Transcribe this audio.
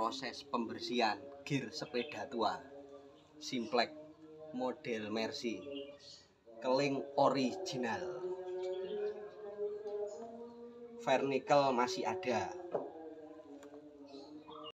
proses pembersihan gear sepeda tua Simplex model Mercy keling original. Vernikel masih ada,